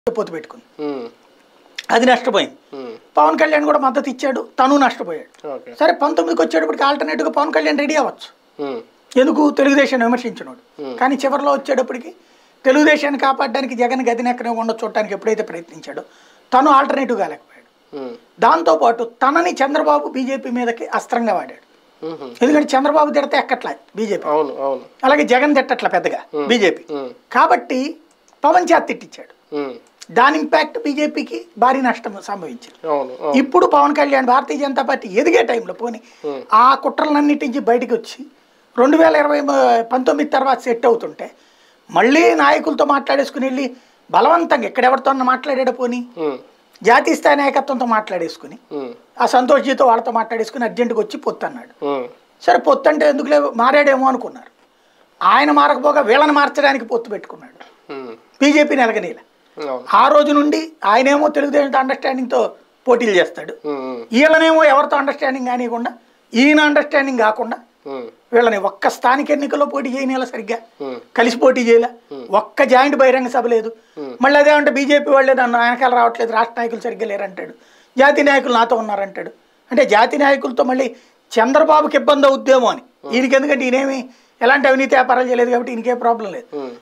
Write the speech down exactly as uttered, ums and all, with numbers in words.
పొత్తు పెట్టుకుంది, అది నష్టపోయింది. పవన్ కళ్యాణ్ కూడా మద్దతు ఇచ్చాడు, తను నష్టపోయాడు. సరే పంతొమ్మిదికి వచ్చేటప్పటికి ఆల్టర్నేటివ్గా పవన్ కళ్యాణ్ రెడీ అవ్వచ్చు, ఎందుకు తెలుగుదేశాన్ని విమర్శించినాడు. కానీ చివరిలో వచ్చేటప్పటికి తెలుగుదేశాన్ని కాపాడడానికి జగన్ గదినెక్కనివ్వకుండా చూడటానికి ఎప్పుడైతే ప్రయత్నించాడో తను ఆల్టర్నేటివ్ కాలేకపోయాడు. దాంతోపాటు తనని చంద్రబాబు బీజేపీ మీదకి అస్త్రంగా వాడాడు. ఎందుకంటే చంద్రబాబు తిడితే ఎక్కట్లా బీజేపీ, అలాగే జగన్ తిట్టట్లా పెద్దగా బీజేపీ. కాబట్టి పవన్ చేత తిట్టించాడు, దాని ఇంపాక్ట్ బీజేపీకి భారీ నష్టం సంభవించింది. ఇప్పుడు పవన్ కళ్యాణ్ భారతీయ జనతా పార్టీ ఎదిగే టైంలో పోని ఆ కుట్రలన్నిటి నుంచి బయటకు వచ్చి రెండు వేల ఇరవై పంతొమ్మిది తర్వాత సెట్ అవుతుంటే మళ్ళీ నాయకులతో మాట్లాడేసుకుని వెళ్ళి బలవంతంగా ఎక్కడెవరితో మాట్లాడాడు, పోని జాతీయ స్థాయి నాయకత్వంతో మాట్లాడేసుకుని ఆ సంతోష్జీతో వాళ్ళతో మాట్లాడేసుకుని అర్జెంటుగా వచ్చి పొత్తు అన్నాడు. సరే పొత్తు అంటే ఎందుకు లేవు మారాడేమో అనుకున్నారు. ఆయన మారకపోగా వీళ్ళని మార్చడానికి పొత్తు పెట్టుకున్నాడు బీజేపీని ఎలగనీల. ఆ రోజు నుండి ఆయనేమో తెలుగుదేశంతో అండర్స్టాండింగ్తో పోటీలు చేస్తాడు, వీళ్ళనేమో ఎవరితో అండర్స్టాండింగ్ కానివ్వకుండా ఈయన అండర్స్టాండింగ్ కాకుండా వీళ్ళని ఒక్క స్థానిక ఎన్నికల్లో పోటీ చేయని సరిగ్గా కలిసి పోటీ చేయలే, ఒక్క జాయింట్ బహిరంగ సభ లేదు. మళ్ళీ అదేమంటే బీజేపీ వాళ్ళే నన్ను వెనకాల రావట్లేదు, రాష్ట్ర నాయకులు సరిగ్గా లేరంటాడు, జాతీయ నాయకులు నాతో ఉన్నారంటాడు. అంటే జాతీయ నాయకులతో మళ్ళీ చంద్రబాబుకి ఇబ్బంది అవుద్దేమో అని ఈయనకి, ఎందుకంటే ఈయనేమి ఎలాంటి అవినీతి వ్యాపారాలు చేయలేదు కాబట్టి ఈయనకే ప్రాబ్లం లేదు.